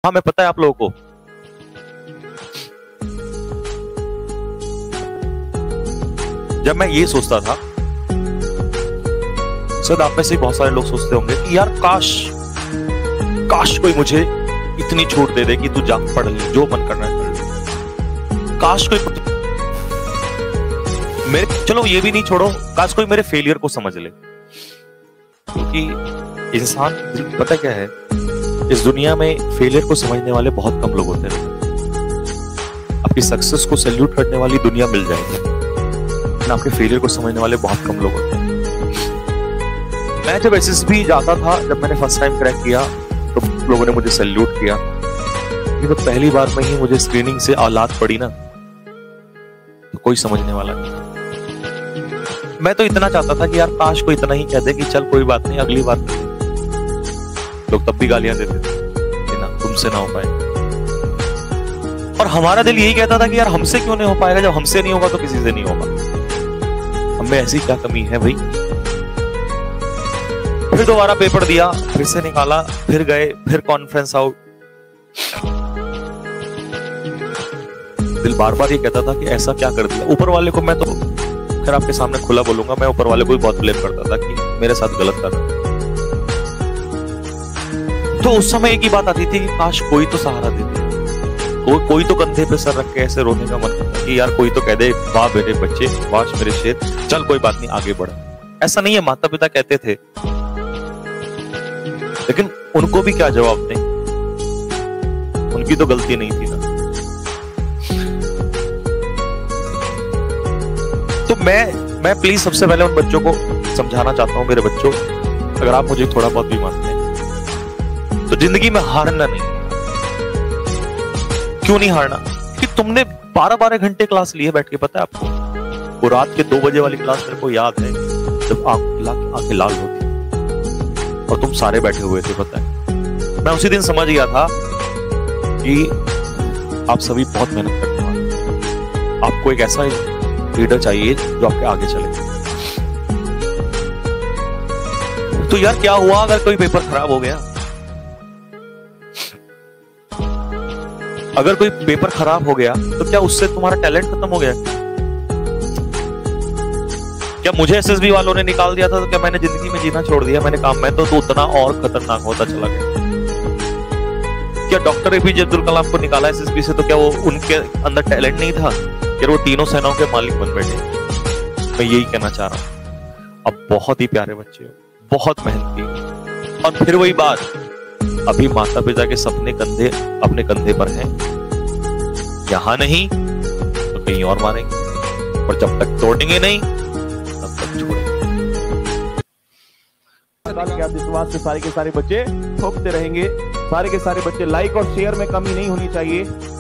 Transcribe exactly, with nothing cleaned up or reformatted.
हाँ मैं पता है आप लोगों को, जब मैं ये सोचता था, शायद आप में से बहुत सारे लोग सोचते होंगे कि यार काश काश कोई मुझे इतनी छूट दे दे कि तू जा पढ़ ले, जो मन करना है कर ले। काश कोई मेरे, चलो ये भी नहीं छोड़ो, काश कोई मेरे फेलियर को समझ ले, क्योंकि इंसान पता क्या है, इस दुनिया में फेलियर को समझने वाले बहुत कम लोग होते हैं। आपकी सक्सेस को सैल्यूट करने वाली दुनिया मिल जाएगी, लेकिन आपके फेलियर को समझने वाले बहुत कम लोग होते हैं। मैं जब एसएसबी जाता था, जब मैंने फर्स्ट टाइम क्रैक किया तो लोगों ने मुझे सैल्यूट किया, लेकिन तो पहली बार में ही मुझे स्क्रीनिंग से औलाद पड़ी ना, तो कोई समझने वाला नहीं। मैं तो इतना चाहता था कि यार काश कोई इतना ही कह दे कि चल कोई बात नहीं, अगली बार कर। लोग तब भी गालियां देते थे कि ना तुमसे ना हो पाएगा, और हमारा दिल यही कहता था कि यार हमसे क्यों नहीं हो पाएगा, जब हमसे नहीं होगा तो किसी से नहीं होगा। हमें ऐसी क्या कमी है भाई। फिर दोबारा पेपर दिया, फिर से निकाला, फिर गए, फिर कॉन्फ्रेंस आउट। दिल बार बार ये कहता था कि ऐसा क्या कर दिया। ऊपर वाले को मैं तो खैर आपके सामने खुला बोलूंगा, मैं ऊपर वाले को भी बहुत ब्लेम करता था कि मेरे साथ गलत कर रहा। तो उस समय एक ही बात आती थी कि काश कोई तो सहारा दे दे, को, कोई तो कंधे पे सर रख के ऐसे रोने का मन करता कि यार कोई तो कह दे वाह मेरे बच्चे, वाह मेरे शेर, चल कोई बात नहीं आगे बढ़। ऐसा नहीं है, माता पिता कहते थे, लेकिन उनको भी क्या जवाब दें, उनकी तो गलती नहीं थी ना। तो मैं मैं प्लीज सबसे पहले उन बच्चों को समझाना चाहता हूं, मेरे बच्चों अगर आप मुझे थोड़ा बहुत भी मानते हैं तो जिंदगी में हारना नहीं। क्यों नहीं हारना? कि तुमने बारह बारह घंटे क्लास लिए बैठ के, पता है आपको, वो रात के दो बजे वाली क्लास मेरे को याद है, जब आंखें लाल होती और तुम सारे बैठे हुए थे। पता है मैं उसी दिन समझ गया था कि आप सभी बहुत मेहनत करने वाले, आपको एक ऐसा लीडर चाहिए जो आपके आगे चले। तो यार क्या हुआ अगर कोई पेपर खराब हो गया? अगर कोई पेपर खराब हो गया तो क्या उससे तुम्हारा टैलेंट खत्म हो गया? क्या मुझे एसएसबी वालों ने निकाल दिया था तो क्या मैंने जिंदगी में जीना छोड़ दिया? मैंने काम में तो, तो उतना और खतरनाक होता चला गया। क्या डॉक्टर एपीजे अब्दुल कलाम को निकाला एसएसबी से तो क्या वो उनके अंदर टैलेंट नहीं था? क्या वो तीनों सेनाओं के मालिक बन बैठे? मैं यही कहना चाह रहा हूं, अब बहुत ही प्यारे बच्चे हो, बहुत मेहनती। और फिर वही बात, अभी माता पिता के सपने कंधे अपने कंधे पर हैं, यहां नहीं तो कहीं और मारेंगे, और जब तक तोड़ेंगे नहीं तब तक छोड़ेंगे। विश्वास से सारे के सारे बच्चे ठोकते रहेंगे, सारे के सारे बच्चे। लाइक और शेयर में कमी नहीं होनी चाहिए।